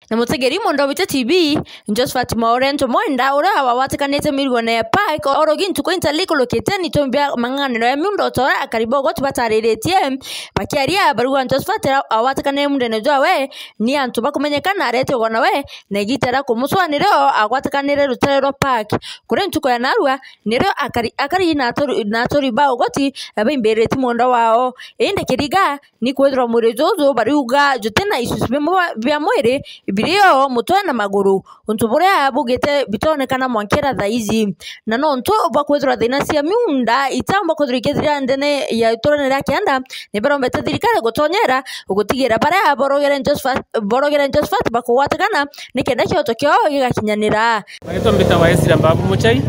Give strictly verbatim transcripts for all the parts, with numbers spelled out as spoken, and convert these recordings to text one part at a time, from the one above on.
na mutegeri mondo wita T V Josephat Maurento Mwenda ura awawatikanite mirigone ya pike orogi ntuko intaliko loketeni tombia mang'aniro ya miundo tora akaribo gotu batariretie bakiaria baruwa Josephat awatikane mundene jwawe ni antu bakumenyekana arete gona we na igitera kumuswaniro agwatikanire ruterero park kure ntuko ya narua nero akari akari na tori na tori ba goti abimbereti mondo wao ende kiriga ni kwedro murejozo bariuga jotena isusibe bya mwere ibirio mutwa na maguru untubure abugete bitonekana mwankera thaizi na no nto bakwedro thina cia miunda itamba kodrikethira ndene ya itorone ra kianda ne barombete thirikari gutonyera ugutigira bara borogere Josephat borogere Josephat bakuwatakana nikenda kyoto kyo gigakinyanira Baito mbita waesira mbabu muchai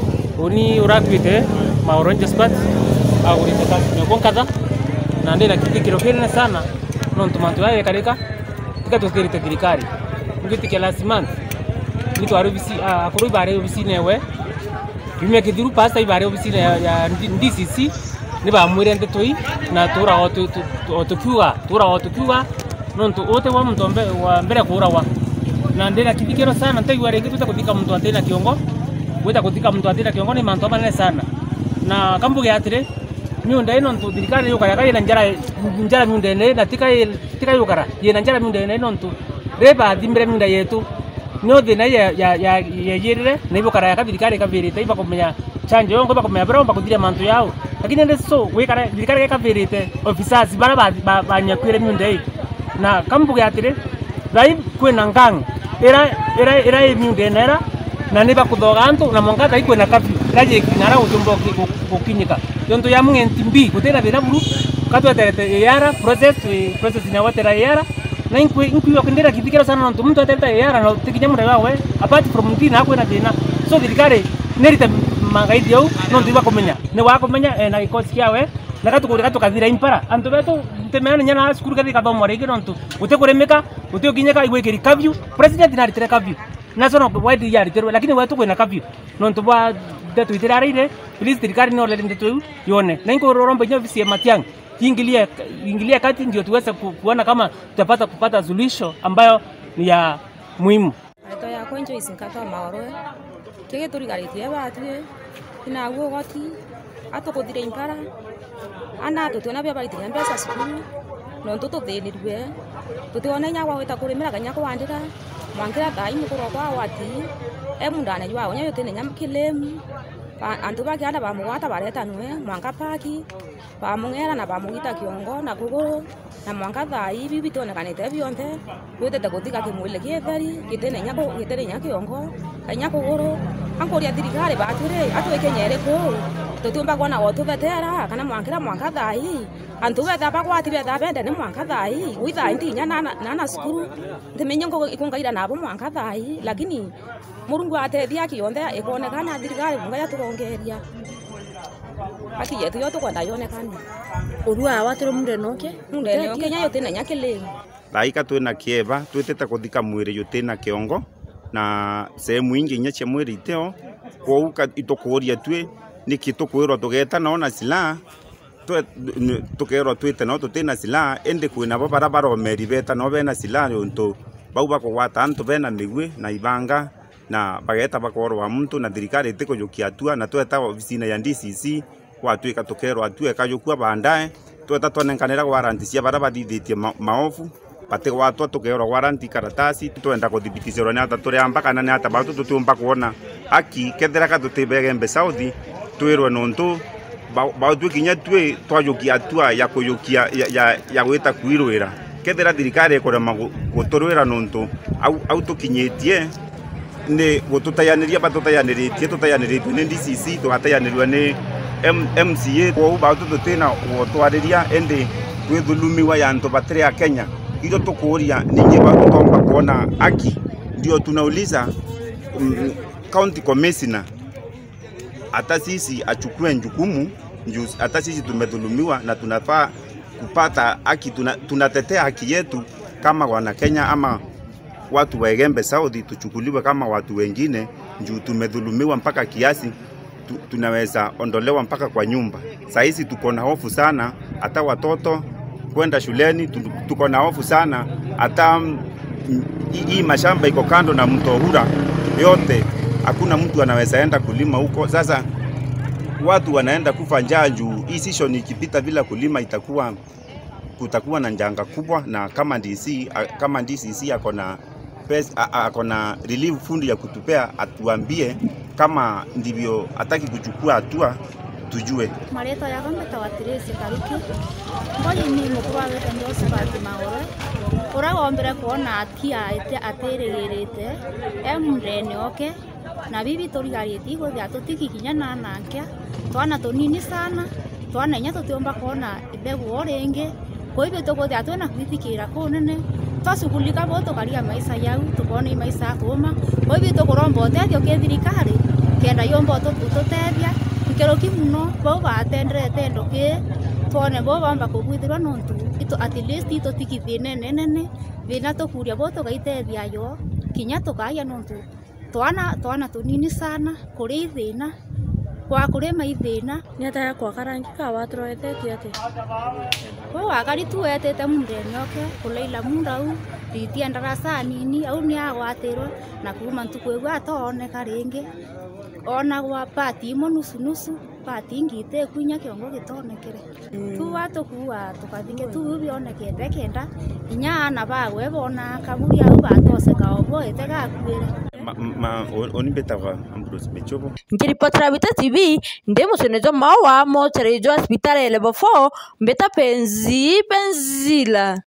uni urakwite Maura Josephat au riteka nyokonkada na ndena kikikiro kirene sana no ntumantu yae kareka tika tukirite thirikari ngitike last month nito arubisi akuru bare ubisi newe bime kidiru pasta ibare ubisi ya D C C ni ba mwire ndetoi na tura otu otukiwa tura otukiwa no ntu ote wa mtombe wa mbere kura wa na ndena kikikiro sana ntai ware ngituta kuthika mtu atena kiongo weta kuthika mtu atena kiongo ni manto manene sana na kambuge atire miunda ino ntu thirikari yukara kari na njara njara miunda ine na tika tika yukara ye na njara miunda ine ino ntu reba thimbere miunda yetu no thina ya ya ya yirire na ibukara ya thirikari kabirite iba kumenya chanjo yongo ba kumenya bro bakuthire mantu yao lakini ende so wikara thirikari kabirite officers bara banyakwire miunda ii na kambuge atire thai kwina ngang era era era miunda ine era na niba kuthoga antu na monga thai kwina kafi raje kinara ujumbo kukinyika yonto ya mungenti mbi kutera thina buru katweterete yara process process ina watera yara na inku inku yokendera kithikira sana ntu muntu atereta yara na tikinya mura wawe apart from ndina kwina thina so thirikari nerite magaidi au no ndiba kumenya ne wa kumenya na ikosi kiawe na katukuri katukathira impara antu betu temeana nyana skuru kathi kathomo rigi ntu utekuremeka uteokinyeka igwekeri kavyu president na ritere kavyu national wide yard terwe lakini wetu kwina kavyu no ntu bwa detu itirarire please thirikari no lele ndetu yone na inko rombo nyovisi matiang ingilia ingilia kati ndio tuweze kuona kama tutapata kupata suluhisho ambayo ni ya muhimu. Aito ya kwenjo isinkata maoro kege turigarite batu ina go goti atokuthire impara ana tutona bya bari tinya pesa sukuru no ntutu thilirwe tutiona nya gwawita kurimira kanya kwandika mwangira thai mukuru kwa wati emundana ywa onya yote nya kilemu antu bakianda bamugwata baretanwe mwanka paki bamungera na bamugita kiongo na kuguru na mwanka thai bibi tonekanite bionte wetete kuthika kimwile kietheri kitene nyako kitene nyako kiongo kanya kuguru ankoria thirikari batire atweke nyere ko tutumba kwana wotu betera kana mwankira mwanka thai antu betha bagwati betha bende ni mwanka thai witha ndinya nana nana skuru ndimenye ngo ikungaira nabo mwanka thai lakini murungu atethia kionde ikonekana thirikari bunga yaturongeria aki yetu yoto kwenda yonekana urua watiro munde noke munde noke nya yote na nyakele laika twina kieva twitete kuthika mwire yote na kiongo na sehemu ingi nya cia mwire iteo kouka itokuria twe niki tukwirwa tugeta no na sila twe tukerwa twite no tutina sila ende kwina bo barabara omeri beta no bena sila yonto bauba ko wata antu bena migwe na ibanga na bageta bakorwa muntu na thirikari tiko yukia tua na tweta ofisina ya D C C kwa twika tukerwa atue kayukua bandae tweta tonenkanira warranty cia barabara dithitie maofu pate watwa tukerwa warranty karatasi twenda kudhibitisha ni ata turi ambaka na ni ata batu tutumba kuona aki kethera ka tutibege mbe Saudi twirwe nontu ba twikinya twe twayukia atua ya kuyukia ya ya gwita kwirwira kethera thirikari ikorema guturwira nontu au au tukinyitie ne gututayaniria batutayanirie tutayanirie ni D C C tugatayanirio ni M C A kwa ba tututena gutwariria ende gwithulumiwa ya antu batire ya Kenya ilo tukuria ninge ba tutomba kuona aki ndio tunauliza um, county commissioner hata sisi achukue jukumu hata sisi tumedhulumiwa na tunafaa kupata haki tunatetea haki yetu kama wana Kenya ama watu wa Egembe Saudi tuchukuliwe kama watu wengine juu tumedhulumiwa mpaka kiasi tu, tunaweza ondolewa mpaka kwa nyumba. Sasa hizi tuko na hofu sana hata watoto kwenda shuleni tuko na hofu sana hata hii mashamba iko kando na mto Hura yote, hakuna mtu anaweza enda kulima huko. Sasa watu wanaenda kufa njaa juu hii season ikipita bila kulima itakuwa kutakuwa na njanga kubwa. Na kama D C kama D C C ako na pesa, ako na relief fund ya kutupea, atuambie kama ndivyo ataki kuchukua hatua tujue. Mareta ya kama tawatirisi karuki ngoji ni mukwa wete ndio sabati Maura uragombera kuona atia ite ateregerete emrene oke na bibi torigariti go ya totiki kinya na nankia twana tonini sana twana nya totiomba kuona ibegu orenge koibe to go ya twana kwitikira konene twasugulika boto karia maisha yau tubone maisha koma koibe to korombo tedio ke thirikari kenda yombo to tutotebia kero kimuno bo batendre tendo ke tone bo bamba kubwithirwa nontu ito at least ito tikithine nene vina to kuria boto gaitethia yo kinya to kaya nontu twana twana tunini sana kuri thina kwa kuri maithina Nyata ya kwa karangi ka watroete tiate. Kwa wakari tuwetete mundeni oke kuleila mundau ritia ndarasa nini au ni agwatirwa na kuma ntukwegwa atone karingi ona gwa pati mo nusu nusu pati ngite kunya kiongo gitonekere tu watu kuwa tukathinge tu bionekete kenda inya na bagwe bona kaburi au batose ka obo etega kwire ma oni betava Ambrose Mechobo Nikiripotera Bita T V ndemo senezo Maua mo terejo hospitali level four mbeta penzi penzila.